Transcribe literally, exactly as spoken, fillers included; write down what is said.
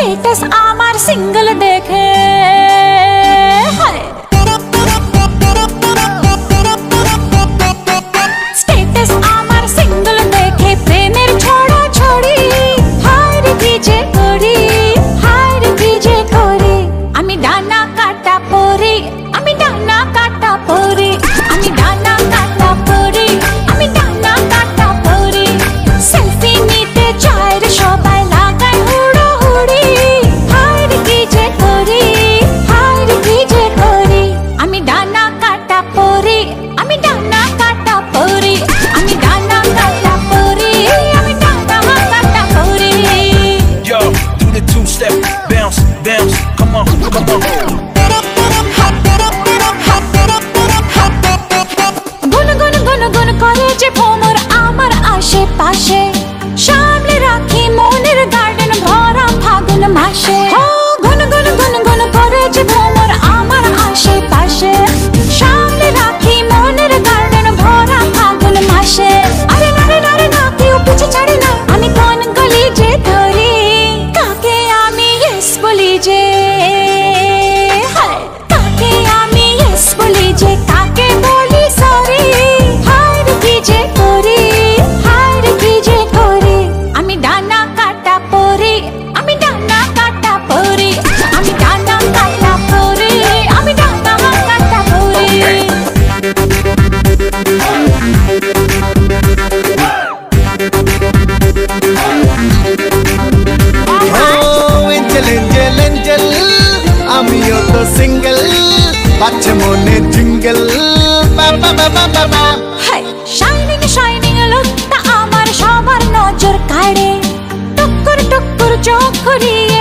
status আমার single দেখে status আমার সিঙ্গেল দেখে প্রেমের ছড়া ছড়ি হায় রে কি যে করি হায় রে কি যে করি আমি ডানা কাটা পরি আমি ডানা কাটা পরি আমি ডানা কাটা পরি আমি ডানা কাটা পরি সেলফি নিতে চায় রে সবাই লাগায় হুড়োহুড়ি হায় রে কি যে করি হায় রে কি যে করি আমি ডানা কাটা পরি আমি ডানা কাটা পরি আমি ডানা কাটা পরি আমি ডানা কাটা পরি Yo, do the two step bounce bounce come on come on গুন গুন গুন গুন করে যে ভ্রমর আমার আশেপাশে সামলে রাখি মনের গার্ডেন ভরা ফাগুন মাসে গুন গুন গুন গুন করে যে ভ্রমর আমার আশেপাশে সামলে রাখি মনের গার্ডেন ভরা ফাগুন মাসে আরে নারে নারে না কেউ পিছে ছাড়ে না আমি কোন গলি যে ধরি কাকে আমি ইয়েস বলি যে কাকে আমি ইয়েস বলি যে কাকে বলি সরি হায় রে কি যে করি হায় রে কি যে করি আমি ডানা কাটা পরি আমি ডানা কাটা পরি আমি ডানা কাটা পরি আমি ডানা কাটা পরি এঞ্জেল এঞ্জেল এঞ্জেল আমিও তো সিঙ্গেল বাচ্চা মনে জিঙ্গেল বাবা বাবা বাবা হাই শাইনিং শাইনিং লুকটা আমার সবার নজর কাড়ে টুকুর টুকুর চোখ করি